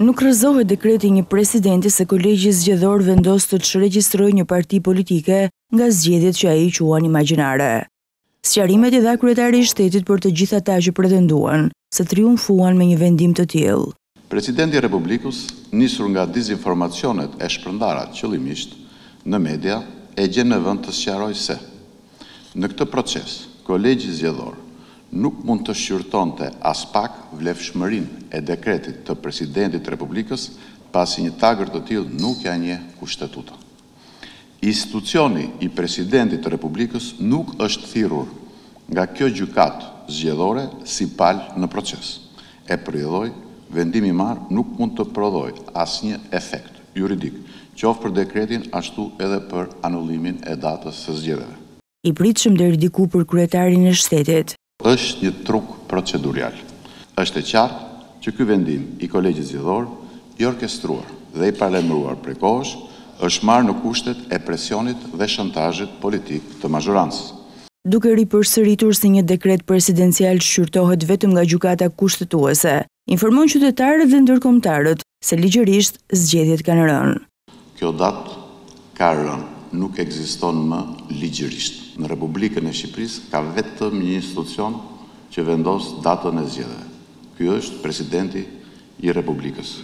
Nuk rrëzohet dekreti një presidenti se kolegji zgjedhor vendos të çregjistrojë një parti politike nga zgjedhjet që ai quan imagjinare. Sqarimet i dha kryetari i shtetit për të gjithë ata që pretenduan se triumfuan me një vendim të tillë. Presidenti i Republikës, nisur nga dezinformacionet e shpërndara qëllimisht në media, e gjen në vend të sqarojë se në këtë proces, kolegji zgjedhor nuk mund të shqyrtonte as pak vlefshmërinë e dekretit të presidentit të Republikës, pasi një tagër të tillë nuk ja njeh kushtetuta. Institucioni i presidentit të Republikës nuk është thirrur nga kjo gjykatë zgjedhore si palë në proces. E përjedhoj, vendimi i marrë nuk mund të prodhoj asnjë efekt juridik, qoftë për dekretin ashtu edhe për anullimin e datës së zgjedhjeve. I pritshëm deri diku për kryetarin e shtetit. Është një truk procedurial. Është e qartë që ky vendim i kolegjit zgjedhor, i orkestruar dhe i paralajmëruar prej kohësh, është marrë në kushtet e presionit dhe shantazhit politik të mazhorancës. Duke ripërsëritur se një dekret presidencial shqyrtohet vetëm nga gjykata kushtetuese, informon qytetarët dhe ndërkombëtarët se ligjërisht zgjedhjet kanë rënë. Kjo datë ka rënë, nuk ekziston më ligjërisht. Në Republikën e Shqipërisë ka vetëm një institucion që vendos datën e zgjedhjeve. Ky është presidenti i Republikës.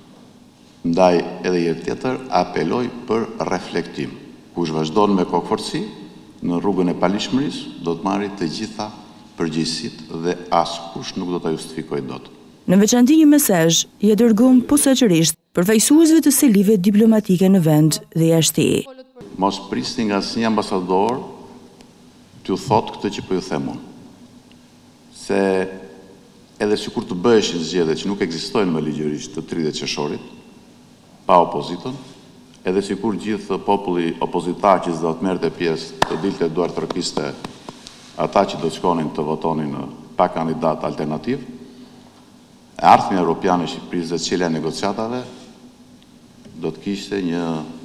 Ndaj edhe herë tjetër apeloj për reflektim. Kush vazhdon me kokëforci në rrugën e palishmërisë do të marrë të gjitha përgjegjësitë dhe askush nuk do ta justifikojë dot. Në veçanti një mesazh ia dërgon posaçërisht përfaqësuesve të selive diplomatike në vend dhe jashtë. Mos prisni nga asnjë ambasador t'ju thot këtë që po ju them unë. Se edhe sikur të bëheshin zgjedhje që nuk ekzistojnë më ligjërisht të 30 qershorit, pa opozitën, edhe sikur gjithë populli opozitar që s'do të merrte pjesë të dilte duart të rrokiste ata që do të shkonin të votonin pa kandidat alternativ, e ardhmja europiane e Shqipërisë dhe cilja e negociatave do të kishte një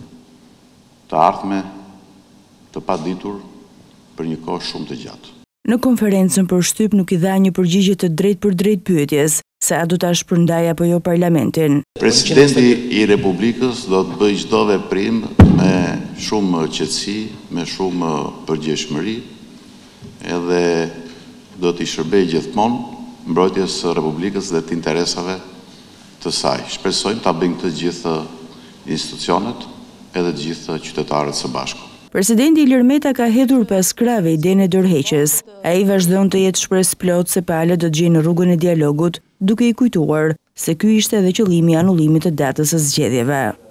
të ardhme të paditur për një kohë shumë të gjatë. Në konferencën për shtyp nuk i dha një përgjigje të drejtë për drejtë pyetjes se a do ta shpërndajë apo jo parlamentin. Presidenti i Republikës do të bëjë çdo veprim me shumë qetësi, me shumë përgjegjësi, edhe do t'i shërbejë gjithmonë mbrojtjes së Republikës dhe të interesave të saj. Shpresojmë ta bëjnë këtë gjithë institucionet edhe të gjithë qytetarët së bashku. Presidenti Ilir Meta ka hedhur pas krave idenë e dorëheqjes. Ai vazhdon të jetë shpresë plot se palët do të gjejnë rrugën e dialogut, duke i kujtuar se ky ishte edhe qëllimi i anullimit të datës së zgjedhjeve.